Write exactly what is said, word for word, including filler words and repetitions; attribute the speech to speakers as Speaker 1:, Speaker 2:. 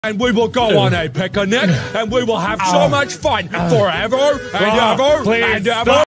Speaker 1: And we will go on a picnic, and we will have so much fun forever and
Speaker 2: Oh,
Speaker 1: ever
Speaker 2: please
Speaker 1: and ever.